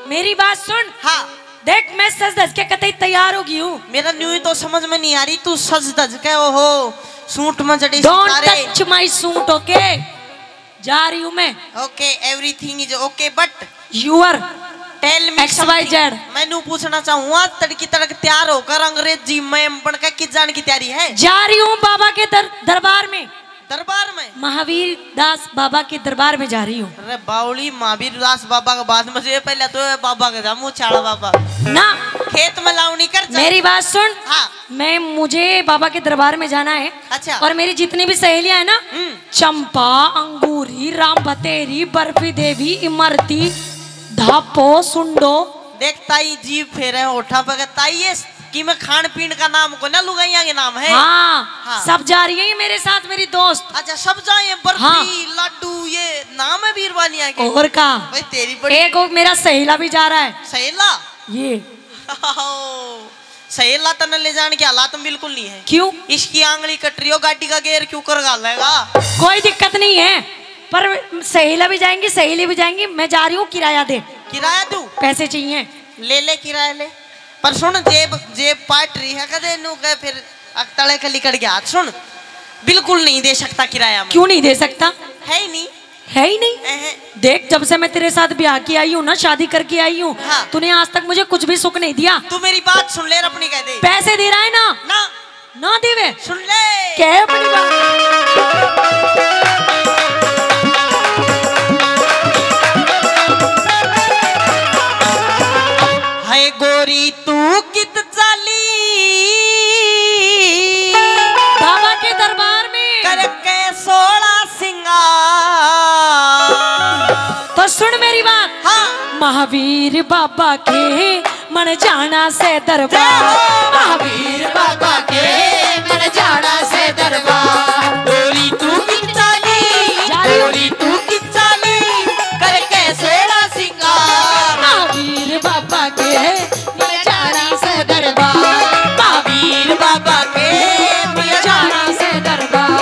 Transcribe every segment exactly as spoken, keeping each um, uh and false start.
मेरी बात सुन। हाँ देख मैं सज धज के कतई तैयार हो गई हूँ। मेरा न्यू तो समझ में नहीं आ रही, तू सज धज के ओहो सूट में जड़ी डोंट सितारे। Touch my suit okay. जा रही हूँ मैं। Okay everything is okay but your tell me X Y Z. मैंने पूछना चाहूँगा तड़की तड़क तैयार होकर अंग्रेजी में बनकर किस जान की तैयारी है? जा रही हूँ बाबा के दर, दरबार में। दरबार में? महावीर दास बाबा के दरबार में जा रही हूँ। अरे बावली महावीर दास बाबा के बाद मुझे पहले तो बाबा के जामू छाड़ा बाबा ना खेत में लावनी कर जा। मेरी बात सुन। हाँ मैं मुझे बाबा के दरबार में जाना है। अच्छा। और मेरी जितनी भी सहेलियां है ना, चंपा, अंगूरी, राम बतेरी, बर्फी देवी, इमरती, धापो, सुंडो। देख ताई जीव फेरे होठा पे ताई ये कि मैं खान पीन का नाम को ना लुगाइया के नाम है। हाँ, हाँ। सब जा रही है मेरे साथ मेरी दोस्त। अच्छा सब जाए बर्फी हाँ। लड्डू ये नाम है बीरवानिया के। और का भाई तेरी बड़ी एक और मेरा सहेला भी जा रहा है। सहेला ये सहेला तन ले जाने की हालात में बिल्कुल नहीं है। क्यों? इसकी आंगली कट रही हो गाड़ी का गेयर क्यों कर गालेगा? कोई दिक्कत नहीं है, पर सहेला भी जाएंगी सहेली भी जाएंगी। मैं जा रही हूँ, किराया दे। किराया दूं? पैसे चाहिए। ले ले किराया ले। पर सुन जेब जेब पाट रही है कदे नु गए फिर अकतले के लिकड़ गया। सुन बिल्कुल नहीं दे सकता किराया में। क्यों नहीं दे सकता? है ही नहीं। है ही नहीं। एहे। देख जब से मैं तेरे साथ ब्याह की आई हूँ ना, शादी करके आई हूँ, हाँ। तूने आज तक मुझे कुछ भी सुख नहीं दिया। तू मेरी बात सुन ले अपनी कह दे। पैसे दे रहा है ना? ना ना देवे। सुन ले क्या अपनी बात। हाय गोरी तू कित चाली बाबा के दरबार में करके सोलह सिंगार। तो सुन मेरी बात। हाँ महावीर बाबा के मन जाना से दरबार। महावीर बाबा के मन जाना से दरबार। गोरी तू कित चाली गोरी तू कित चाली करके सोलह सिंगार। महावीर बाबा के मन जाना से दरबार। महावीर बाबा के मन जाना से दरबार।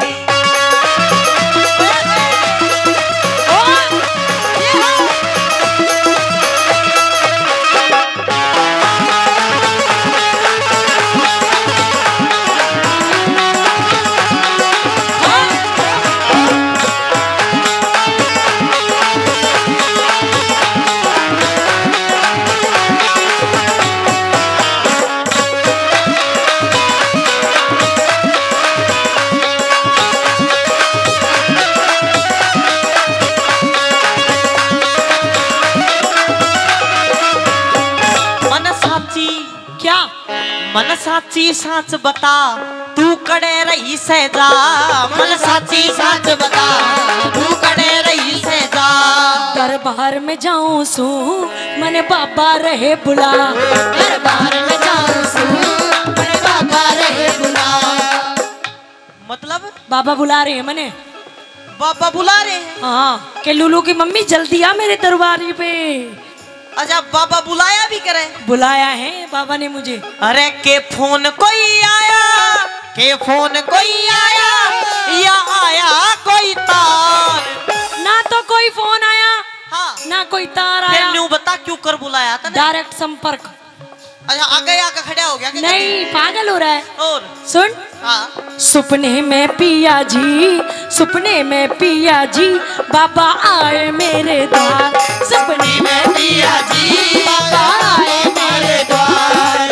क्या मन साची साच बता तू कड़े रही सहजा। मन साची साच बता तू कड़े रही सहजा। दरबार में जाऊं सू मने बाबा रहे बुला। दरबार में जाऊं सू मने बाबा रहे बुला। मतलब बाबा बुला रहे हैं मने। बाबा बुला रहे हैं? हाँ के लुलू की मम्मी जल्दी आ मेरे दरबार पे। अच्छा बाबा बुलाया भी करे? बुलाया है बाबा ने मुझे। अरे के फोन कोई आया के फोन कोई आया या आया कोई तार? ना तो कोई फोन आया हाँ ना कोई तार आया। न्यू बता क्यों कर बुलाया था? डायरेक्ट संपर्क। अच्छा आगे आके खड़ा हो गया? नहीं पागल हो रहा है। और सुन। हाँ सपने में पिया जी सपने में पिया जी बाबा आए मेरे द्वार। सपने में पिया जी बाबा आए मेरे द्वार।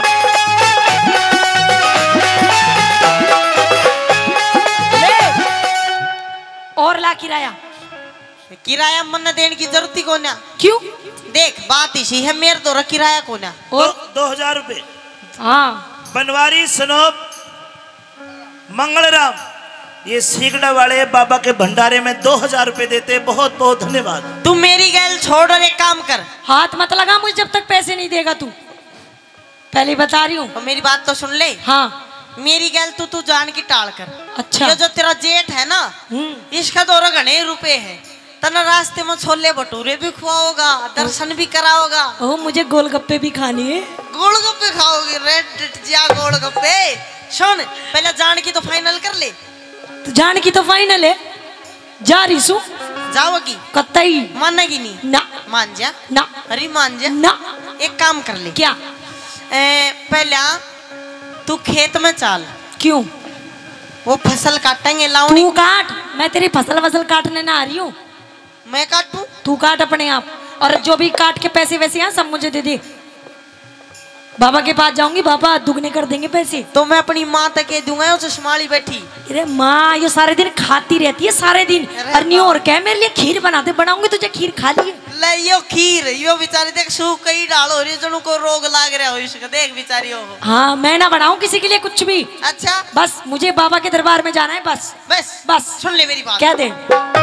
और ला किराया। किराया मन देने की जरूरत ही कोन्या। क्यों? देख बात इसी है मेरे तो किराया कोन्या। और दो हजार रुपए। हाँ बनवारी सनोप मंगलराम ये सीगड़ा वाले बाबा के भंडारे में दो हजार रुपए देते। बहुत बहुत धन्यवाद। तू मेरी गैल छोड़ और एक काम कर। हाथ मत लगा मुझे जब तक पैसे नहीं देगा तू। पहले बता रही हूँ। तो मेरी बात तो सुन ले। हाँ मेरी गैल तू तू जान की टाल कर। अच्छा। ये जो तेरा जेठ है ना इसका दो घने रुपए है। तना रास्ते में छोले भटूरे भी खुआओगा दर्शन भी कराओगा। ओ मुझे गोलगप्पे भी खानी है। गोलगप्पे खाओगे? रेड जिया गोलगप्पे। सुन पहले जान की तो फाइनल कर ले। तो जान की तो फाइनल है। जा रही सू जाओगी कतई मानेगी नहीं ना मान जा ना अरे मान जा ना। एक काम कर ले क्या? ए, पहला तू खेत में चाल क्यों? वो फसल काटेंगे लावणी तू काट, मैं तेरी फसल वसल काटने ना आ रही हूँ। मैं काटूं तू काट अपने आप, और जो भी काट के पैसे वैसे हैं सब मुझे दे दे। बाबा के पास जाऊंगी, बाबा दुगने कर देंगे पैसे। तो मैं अपनी माँ तक कह दूंगा चश्माली बैठी। अरे माँ ये सारे दिन खाती रहती है सारे दिन। अरे और नहीं और क्या, मेरे लिए खीर बनाते बनाऊंगी तुझे खीर खा लिए। ले यो खीर यो बेचारी देख सूख कई डालो रे जनु को रोग लाग रहा हो इसका देख बेचारी हो। हाँ मैं ना बनाऊं किसी के लिए कुछ भी। अच्छा बस मुझे बाबा के दरबार में जाना है बस। बस बस सुन ले मेरी बात। क्या दे?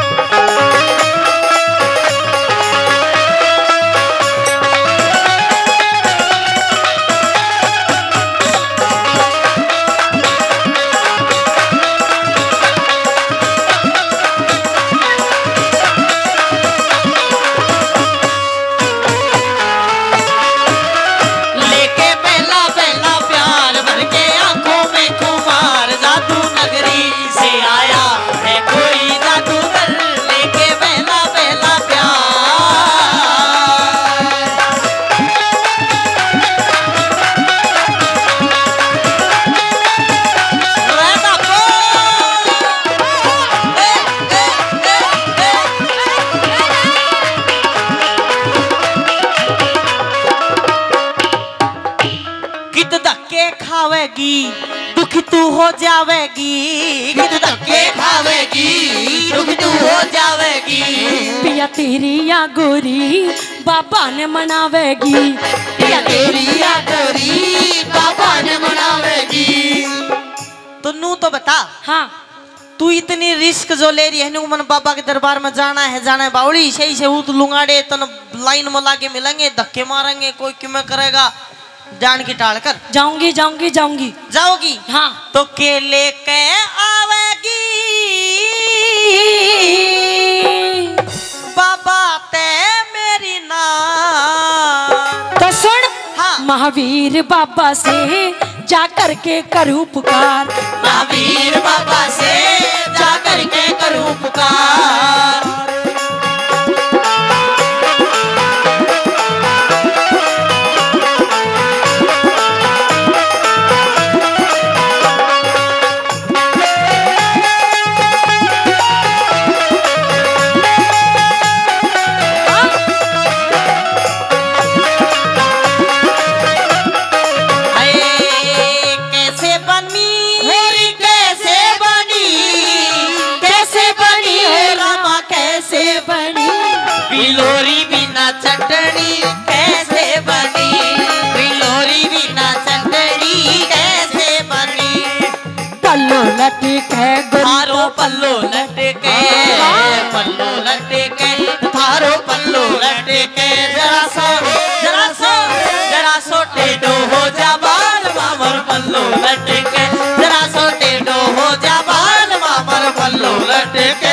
दुखी तू हो जावेगी कित धक्के खावेगी दुखी तू हो जावेगी पिया तेरी या गोरी बाबा ने मनावेगी पिया तेरी या गोरी बाबा ने मनावेगी। तो नू तो बता हाँ तू इतनी रिस्क जो ले रही है नू मन बाबा के दरबार में जाना है जाना है बावड़ी सही से उत लुंगाड़े तन लाइन में लाके मिलेंगे धक्के मारेंगे कोई क्यों करेगा जान की टाल कर। जाऊंगी जाऊंगी जाऊंगी जाओगी हाँ तो के लेके आवेगी बाबा ते मेरी नाम। तो सुन हाँ महावीर बाबा से जा करके करूँ पुकार महावीर बाबा से जा करके करूँ पुकार। बिलोरी बिना चटनी कैसे बनी बिलोरी बिना चटनी कैसे बनी। पल्लो लटके थारो पल्लो लटके पल्लो लटके थारो पल्लो लटके जरा सो जरा सो जरा सो टेढ़ो हो जा बाल मामर पल्लो लटके जरा सो टेढ़ो हो जा बाल मामर पल्लो लटके।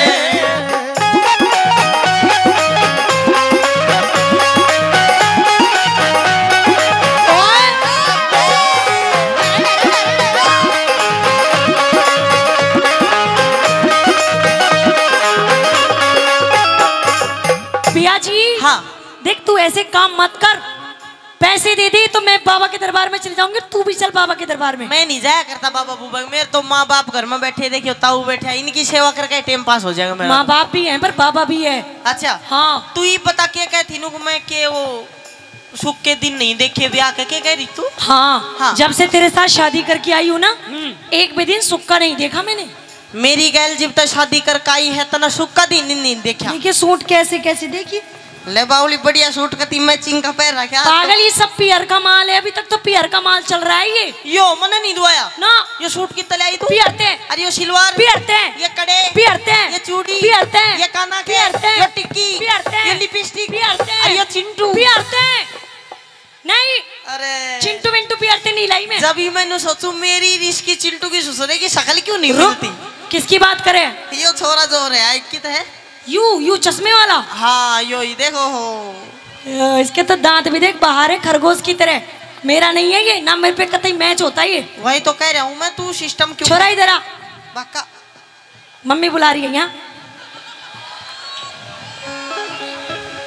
देख तू ऐसे काम मत कर, पैसे दे दे तो मैं बाबा के दरबार में चले जाऊंगी, तू भी चल बाबा के दरबार में। मैं नहीं जाया करता बाबा बूबा, मेरे तो माँ बाप घर में बैठे देखियो ताऊ बैठे, इनकी सेवा करके टाइम पास हो जाएगा मेरा। माँ बाप भी हैं पर बाबा भी है। अच्छा हाँ तू ही पता क्या कहती नु मैं के वो सुख के दिन नहीं देखे ब्याह के क्या कह रही तू। हाँ, हाँ जब से तेरे साथ शादी करके आई हूँ ना एक भी दिन सुख का नहीं देखा मैंने। मेरी गैल जब तक शादी कर आई है तना सुख का दिन नहीं देखा। देखिए सूट कैसे कैसे देखिए ले बाउली बढ़िया सूट कती मैचिंग का पैर रखा। पागल ये सब पियर का माल है, अभी तक तो पियर का माल चल रहा है ये। यो मने नहीं दुआया ना ये सूट की तलाई तू पियरते। अरे यो सिलवार पियरते, ये कड़े पियरते, ये चूड़ी पियरते, ये काना के पियरते, ये टिक्की पियरते, ये लिपस्टिक पियरते, अरे ये चिंटू पियरते नहीं अरे चिंटू विंटू पियरते नहीं लाई मैं। जब ही मैंने सोचू मेरी रिश्की चिंटू की ससुरे की शक्ल क्यों नहीं मिलती। किसकी बात करे? यो छोरा जो है आई कित है यू यू चश्मे वाला। हाँ यो ही देखो हो इसके तो दांत भी देख बाहर है खरगोश की तरह। मेरा नहीं है ये ना, मेरे पे कतई मैच होता है ये। वही तो कह रहा हूँ मैं, तू सिस्टम क्यों। छोरा इधर आ, बाका मम्मी बुला रही है यहाँ।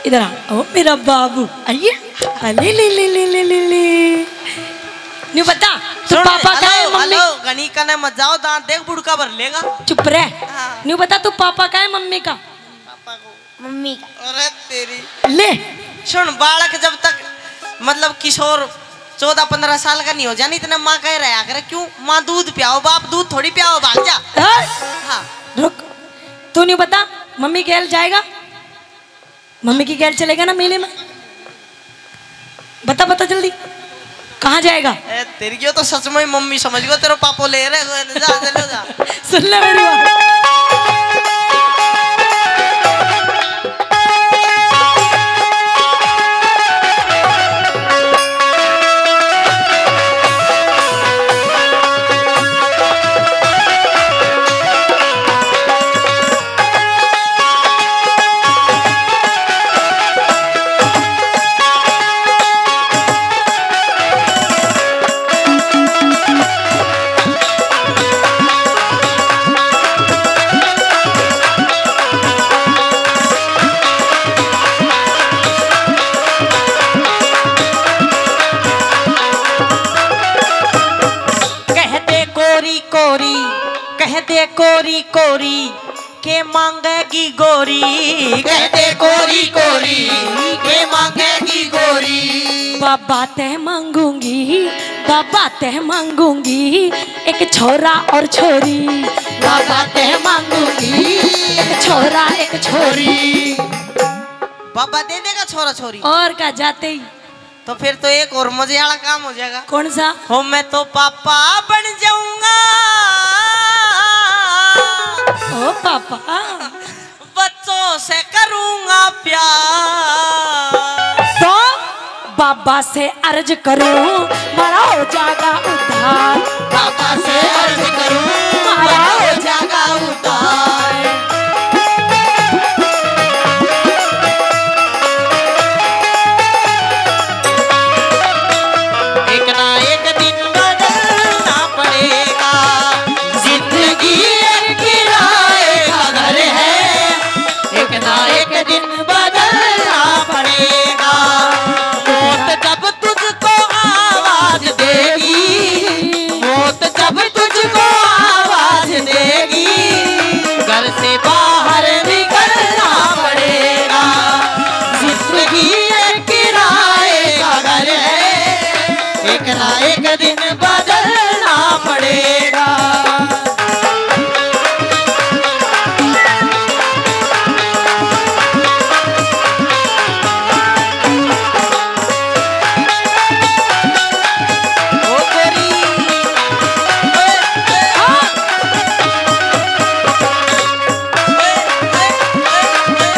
इधर आ। ओ मेरा बाबू आइए। अले ले ले ले ले ले ले नहीं बता तो सुन, पापा का है हेलो मम्मी हेलो गणी का ने मत जाओ, दांत देख बुड़का भर लेगा। चुप रह। हाँ। नहीं बता तू पापा का है मम्मी का? पापा को। मम्मी का। अरे तेरी ले सुन, बालक जब तक मतलब किशोर चौदह पंद्रह साल का नहीं हो जानी इतने माँ कह रहा करे क्यों? माँ दूध पियाओ, बाप दूध थोड़ी पियाओ, भाग जा। हाँ? हाँ रुक तू नहीं बता मम्मी गैल जाएगा? मम्मी की गैल चलेगा ना मेले में? बता बता जल्दी कहाँ जाएगा? ए, तेरी क्यों तो सच में मम्मी समझ गयो, तेरे पापो ले रहे जा चलो जा। सुन ले मेरी बात। कोरी कह दे कोरी कोरी के मांगेगी गोरी, कह दे कोरी कोरी के मांगेगी गोरी। बाबा ते मांगूंगी बाबा ते मांगूंगी एक छोरा और छोरी। बाबा ते मांगूंगी एक छोरा एक छोरी। बाबा दे देगा छोरा छोरी और क्या जाते ही तो फिर तो एक और मजे वाला काम हो जाएगा। कौन सा? हो मैं तो पापा बन जाऊंगा, ओ पापा बच्चों से करूंगा प्यार। तो बाबा से अर्ज करूं मारा हो जाएगा उद्धार। बाबा से अर्ज करूं मारा हो जाएगा उद्धार। एक ना एक दिन बदलना पड़ेगा, जिंदगी एक किराए का घर है। एक ना एक दिन बदलना पड़ेगा, मौत जब तुझको आवाज देगी, मौत जब तुझको आवाज देगी, घर से बाहर निकलना पड़ेगा। जिंदगी एक किराए का घर है, एक ना एक दिन बदलना पड़ेगा। ओ तेरी ओए, ओए, हाँ। ओए, ओए, ओए,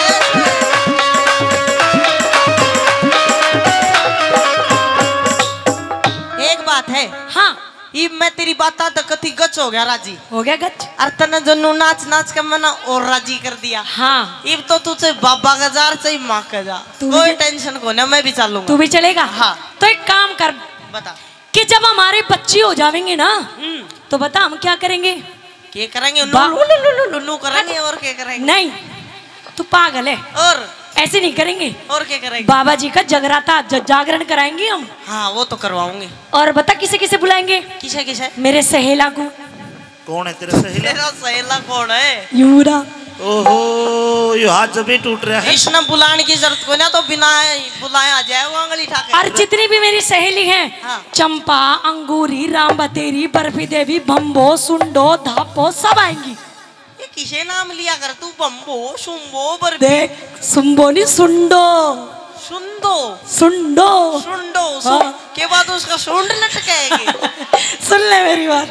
ओए। एक बात है, हाँ ये मैं तेरी बात तक कथी गच हो गया राजी। हो गया गच। और तने जो नाच नाच के मना और राजी कर दिया। हाँ इब तो तुझे बाबा का जार चाहिए माँ का जा, तू कोई भी- टेंशन को ना, मैं भी चलूंगा। तू भी चलेगा? हाँ। तो एक काम कर बता कि जब हमारे बच्चे हो जाएंगे ना हम्म तो बता हम क्या करेंगे? क्या करेंगे? बा- लुल्लू लुल्लू लुल्लू करेंगे और क्या करेंगे? नहीं तू पागल है, और ऐसे नहीं करेंगे। और क्या करेंगे? बाबा जी का जगराता ज- जागरण कराएंगे हम। हाँ वो तो करवाऊंगे। और बता किसे किसे बुलाएंगे? किसे किसे? मेरे सहेला को। कौन है तेरा सहेला? तेरा सहेला कौन है? यूरा। ओहो ये हाथ जब भी टूट रहा है। इसने बुलाने की जरूरत को ना, तो बिना बुलाए आ जाए वो अंगली ठाके। और जितनी भी मेरी सहेली हैं, हाँ। चंपा, अंगूरी, राम बतेरी, बर्फी देवी, भम्बो, सुंडो, धापो सब आएंगी। ये किसे नाम लिया कर तू? बम्बो सुम्बो बर देख सुम्बो नहीं सुंडो। सुंदो सुंडो। सुंडो हाँ। सुन के बाद उसका सुंड लटकेगी। सुन ले मेरी बात।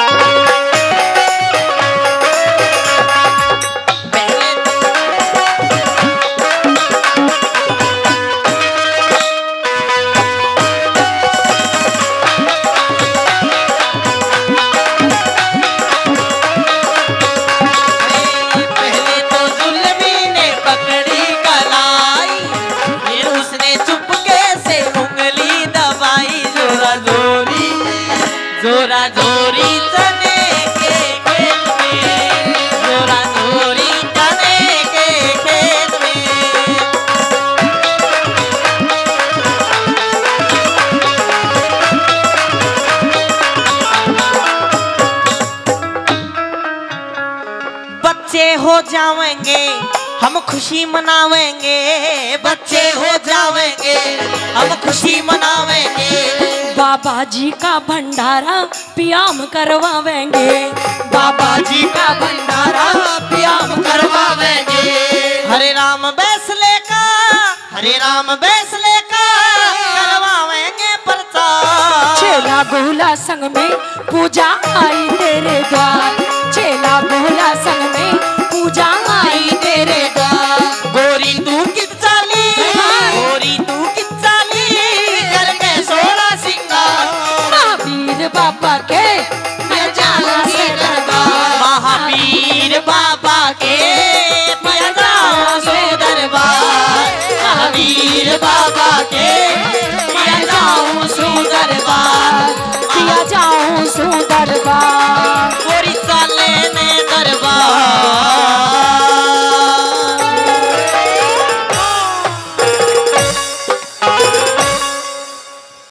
पहले तो जुल्मी ने पकड़ी कलाई, फिर उसने चुपके से उंगली दबाई। जोरा जोरी जोरा जोरी चने बच्चे हो जाएंगे हम खुशी मनावेंगे, बच्चे हो जाएंगे हम खुशी मनावेंगे। बाबा जी का भंडारा पियाम करवावेंगे, बाबा जी का भंडारा पियाम करवावेंगे। हरे राम बैसले का, हरे राम बैसले का करवावेंगे प्रचार। चेला गोला संग में पूजा आई तेरे द्वार,